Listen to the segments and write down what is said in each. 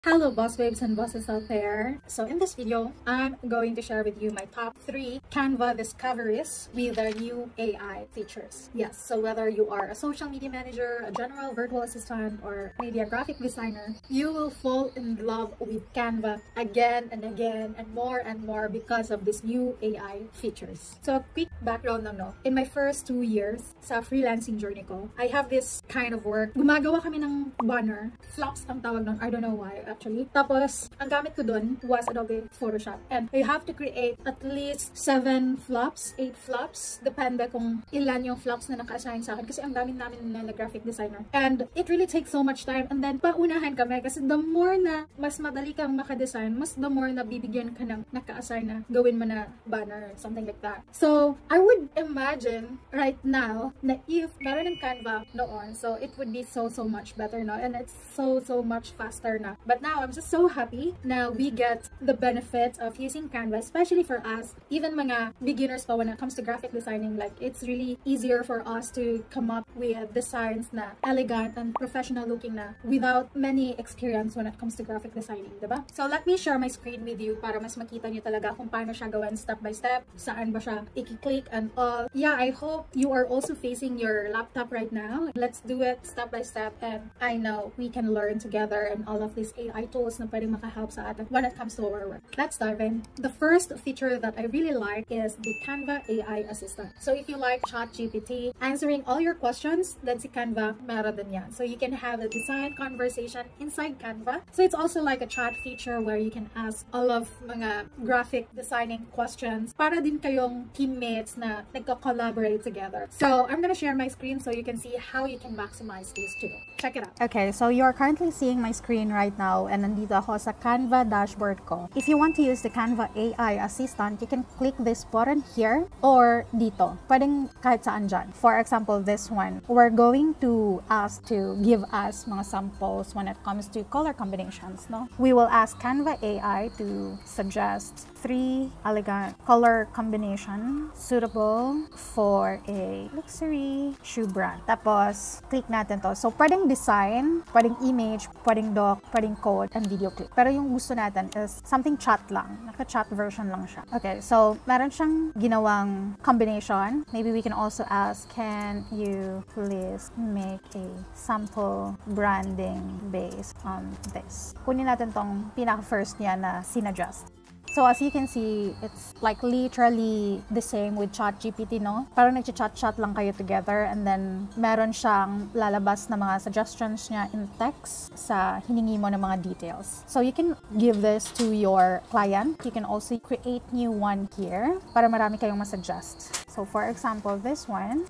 Hello boss babes and bosses out there. So in this video, I'm going to share with you my top 3 Canva discoveries with their new AI features. Yes, so whether you are a social media manager, a general virtual assistant, or maybe a graphic designer, you will fall in love with Canva again and again and more because of this new AI features. So a quick background lang, no? In my first 2 years sa freelancing journey ko, I have this kind of work. Gumagawa kami ng banner. Flops ang tawag nun. I don't know why. Actually. Tapos, ang gamit ko dun was Adobe Photoshop. And you have to create at least 7 flops, 8 flops. Depende kung ilan yung flops na naka-assign sa akin. Kasi ang dami namin na graphic designer. And it really takes so much time. And then, paunahan kami. Kasi the more na mas madali kang makadesign, mas the more na bibigyan ka ng naka-assign na gawin mo na banner, something like that. So, I would imagine right now na if meron ng Canva noon, so it would be so much better, no? And it's so much faster na. But now, I'm just so happy na we get the benefits of using Canva, especially for us, even mga beginners pa when it comes to graphic designing. Like, it's really easier for us to come up with designs na elegant and professional looking na without many experience when it comes to graphic designing, diba? So, let me share my screen with you para mas makita nyo talaga kung paano siya gawin step by step, saan ba siya i-click and all. Yeah, I hope you are also facing your laptop right now. Let's do it step by step, and I know we can learn together and all of these AI tools na pwedeng makahelp sa atin when it comes to our work. Let's dive in. The first feature that I really like is the Canva AI Assistant. So if you like ChatGPT answering all your questions, then si Canva meron din yan. So you can have a design conversation inside Canva. So it's also like a chat feature where you can ask all of mga graphic designing questions para din kayong teammates na nagko-collaborate together. So I'm gonna share my screen so you can see how you can maximize these two. Check it out. Okay, so you are currently seeing my screen right now, and nandito ako sa Canva dashboard ko. If you want to use the Canva AI Assistant, you can click this button here or dito. Pwedeng kahit saan dyan. For example, this one. We're going to ask to give us mga samples when it comes to color combinations, no? We will ask Canva AI to suggest 3 elegant color combination suitable for a luxury shoe brand. Tapos, click natin to. So, pwedeng design, pwedeng image, pwedeng doc, pwedeng code, and video clip. Pero yung gusto natin is something chat lang. Naka-chat version lang siya. Okay, so meron siyang ginawang combination. Maybe we can also ask, can you please make a sample branding based on this? Kunin natin tong pinaka-first niya na sinadjust. So as you can see, it's like literally the same with ChatGPT, no? Parang nag-chat-chat lang kayo together, and then meron siyang lalabas na mga suggestions niya in text sa hiningi mo ng mga details. So you can give this to your client. You can also create new one here para marami kayong masuggest. So for example, this one.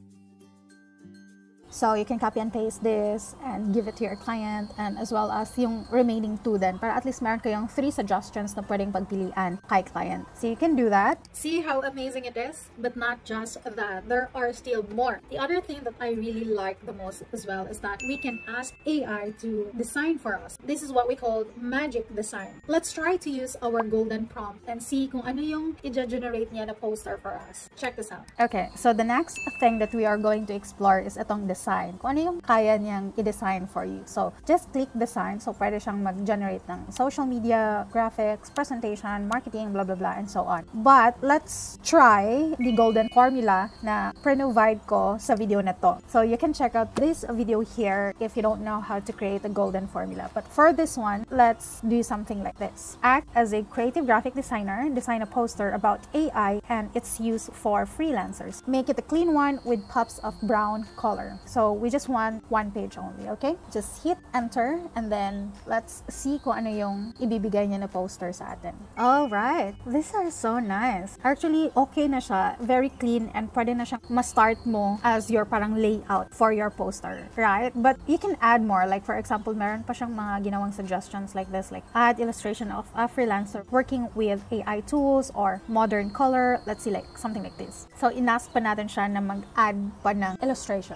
So you can copy and paste this and give it to your client, and as well as yung remaining 2 then, para at least meron kayong 3 suggestions na pwedeng pagpilian kay client. So you can do that. See how amazing it is? But not just that, there are still more. The other thing that I really like the most as well is that we can ask AI to design for us. This is what we call magic design. Let's try to use our golden prompt and see kung ano yung i-generate niya na poster for us. Check this out. Okay, so the next thing that we are going to explore is itong design. Kung ano yung kaya niyang i-design for you. So, just click design. So, pwede siyang mag-generate ng social media, graphics, presentation, marketing, blah, blah, blah, and so on. But, let's try the golden formula na pre-provide ko sa video na to. So, you can check out this video here if you don't know how to create a golden formula. But for this one, let's do something like this. Act as a creative graphic designer. Design a poster about AI and its use for freelancers. Make it a clean one with pops of brown color. So, we just want 1 page only, okay? Just hit enter, and then let's see kung ano yung ibibigay niya na poster sa atin. Alright, these are so nice. Actually, okay na siya. Very clean, and pwede na siya ma-start mo as your parang layout for your poster, right? But you can add more. Like, for example, meron pa siyang mga ginawang suggestions like this, like add illustration of a freelancer working with AI tools or modern color. Let's see, like something like this. So, inask pa natin siya na mag-add pa ng illustration. Something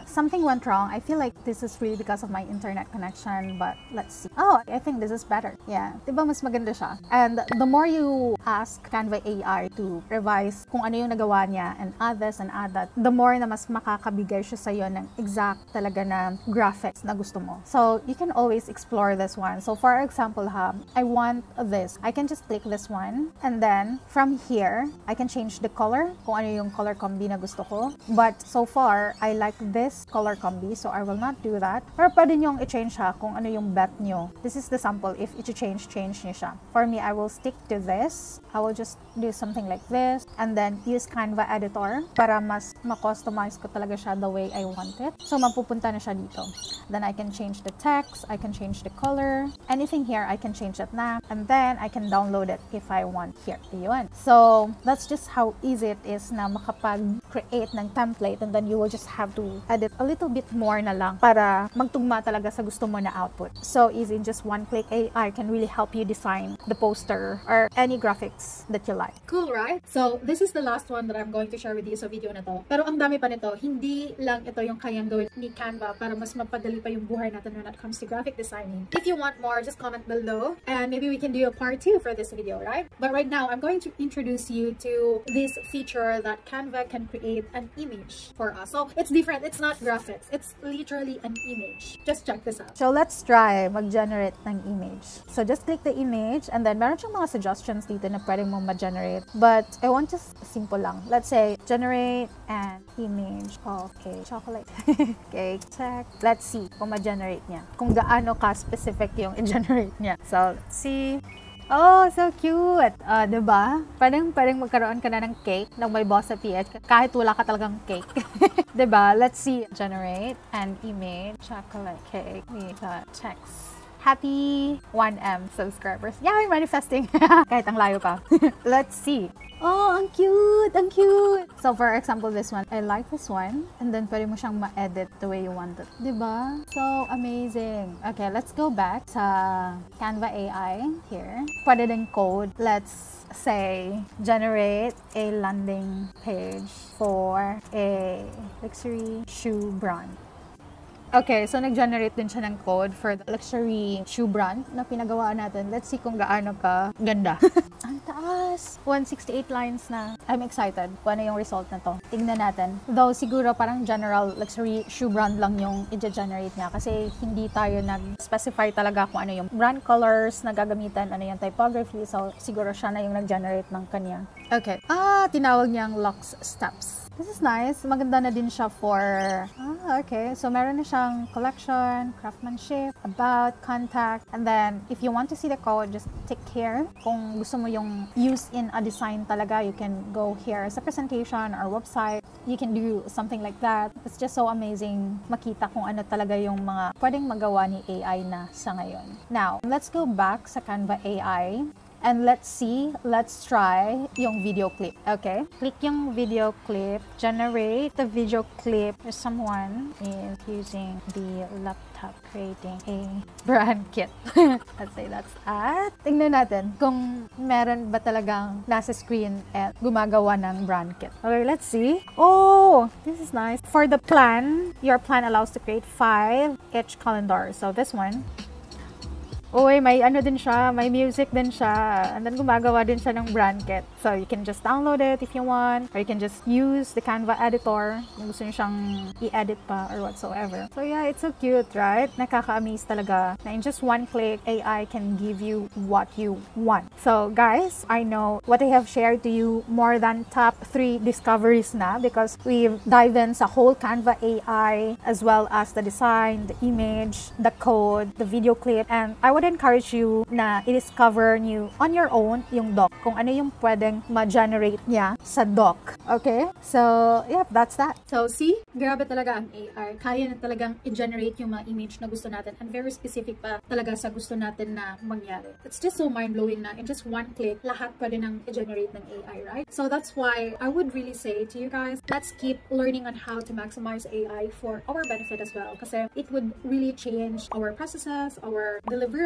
something went wrong. I feel like this is really because of my internet connection, but let's see. Oh, I think this is better. Yeah, diba mas maganda siya? And the more you ask Canva AI to revise kung ano yung nagawa niya and add this and add that, the more na mas makakabigay siya sa'yo ng exact talaga na graphics na gusto mo. So, you can always explore this one. So, for example, I want this. I can just click this one, and then from here, I can change the color kung ano yung color combi na gusto ko. But so far, I like this color combi, so I will not do that. Pero pwede nyong i-change siya kung ano yung bet nyo. This is the sample. If i-change nyo siya. For me, I will stick to this. I will just do something like this, and then use Canva editor para mas ma-customize ko talaga siya the way I want it. So, mapupunta na siya dito. Then, I can change the text. I can change the color. Anything here, I can change it na. And then, I can download it if I want here. Ayun. So, that's just how easy it is na makapag-create ng template, and then you will just have to edit a little bit more na lang para magtugma talaga sa gusto mo na output. So easy, in just one click, AI can really help you design the poster or any graphics that you like. Cool, right? So this is the last one that I'm going to share with you sa video na to. Pero ang dami pa nito. Hindi lang ito yung kayang gawin ni Canva para mas mapadali pa yung buhay natin when it comes to graphic designing. If you want more, just comment below and maybe we can do a part 2 for this video, right? But right now, I'm going to introduce you to this feature that Canva can create an image for us. So it's different. It's not graphics. It's literally an image. Just check this out. So let's try mag-generate ng image. So just click the image, and then meron siyang mga suggestions dito na pwedeng mong ma-generate. But I want just simple lang. Let's say generate an image of a chocolate cake. Check. Let's see kung ma-generate niya. Kung gaano ka specific yung i-generate niya. So let's see. Oh, so cute! Diba? Pwedeng magkaroon ka na ng cake ng may BossedUp PH kahit wala ka talagang cake. Diba? Let's see. Generate an image chocolate cake with text. Happy 1M subscribers. Yeah, I'm manifesting. Kahit ang layo pa. Let's see. Oh, ang cute! Ang cute! So, for example, this one. I like this one. And then, pwede mo siyang ma-edit the way you want it. Diba? So, amazing. Okay, let's go back sa Canva AI here. Pwede din code. Let's say, generate a landing page for a luxury shoe brand. Okay, so nag-generate din siya ng code for the luxury shoe brand na pinagawa natin. Let's see kung gaano ka ganda. Ang taas! 168 lines na. I'm excited kung ano yung result na to. Tingnan natin. Though siguro parang general luxury shoe brand lang yung i-generate niya kasi hindi tayo nag-specify talaga kung ano yung brand colors na gagamitan, ano yung typography. So siguro siya na yung nag-generate ng kanya. Okay. Tinawag niyang Lux Steps. This is nice. Maganda na din siya for... okay. So, meron na siyang collection, craftsmanship, about, contact. And then, if you want to see the code, just tick here. Kung gusto mo yung use in a design talaga, you can go here sa presentation or website. You can do something like that. It's just so amazing makita kung ano talaga yung mga pwedeng magawa ni AI na sa ngayon. Now, let's go back sa Canva AI. And let's try yung video clip. Okay? Click yung video clip. Generate the video clip. Someone is using the laptop creating a brand kit. Let's say that's that. Tingnan natin kung meron ba talagang nasa screen at gumagawa ng brand kit. Okay, let's see. Oh, this is nice. For the plan, your plan allows to create 5 each calendar. So this one. Uy, may ano din siya, may music din siya. And then gumagawa din siya ng brand kit. So you can just download it if you want. Or you can just use the Canva editor. Kung gusto niyo siyang i-edit pa or whatsoever. So yeah, it's so cute, right? Nakaka-amaze talaga. Na in just one click, AI can give you what you want. So guys, I know what I have shared to you more than top 3 discoveries na. Because we've dived in sa whole Canva AI. As well as the design, the image, the code, the video clip. And I would encourage you na i-discover niyo on your own yung doc. Kung ano yung pwedeng ma-generate niya sa doc. Okay? So, yep, that's that. So, see? Grabe talaga ang AI. Kaya na talagang i-generate yung mga image na gusto natin and very specific pa talaga sa gusto natin na mangyari. It's just so mind-blowing na in just one click, lahat pwede nang i-generate ng AI, right? So, that's why I would really say to you guys, let's keep learning on how to maximize AI for our benefit as well. Kasi it would really change our processes, our deliverables,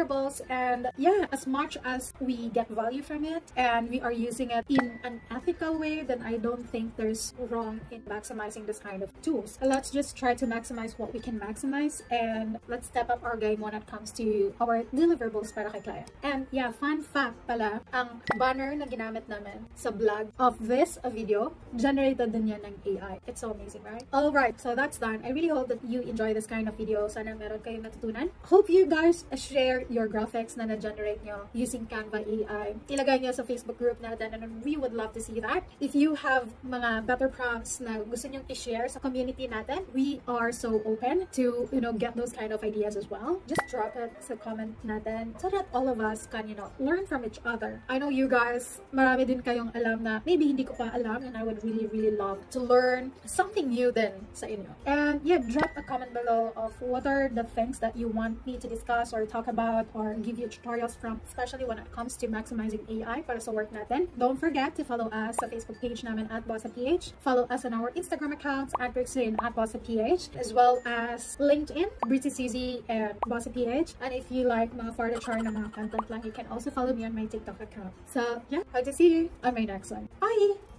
deliverables, and yeah, as much as we get value from it and we are using it in an ethical way, then I don't think there's wrong in maximizing this kind of tools. Let's just try to maximize what we can maximize, and let's step up our game when it comes to our deliverables para kay client. And yeah, fun fact pala, ang banner na ginamit namin sa blog of this video, generated din yan ng AI. It's so amazing, right? Alright, so that's done. I really hope that you enjoy this kind of video. Sana meron kayong natutunan. Hope you guys share your graphics na na-generate nyo using Canva AI. Ilagay nyo sa Facebook group natin, and we would love to see that. If you have mga better prompts na gusto nyong i-share sa community natin, we are so open to, get those kind of ideas as well. Just drop it sa comment natin so that all of us can, learn from each other. I know you guys, marami din kayong alam na maybe hindi ko pa alam, and I would really love to learn something new din sa inyo. And yeah, drop a comment below of what are the things that you want me to discuss or talk about or give you tutorials from, especially when it comes to maximizing AI para sa work natin. Don't forget to follow us sa Facebook page namin at BossedUp PH. Follow us on our Instagram accounts at @BossedUp and at BossedUp PH, as well as LinkedIn, 𝐵RITZY and BossedUp PH. And if you like mga furniture na mga content lang, you can also follow me on my TikTok account. So yeah, hope to see you on my next one. Bye!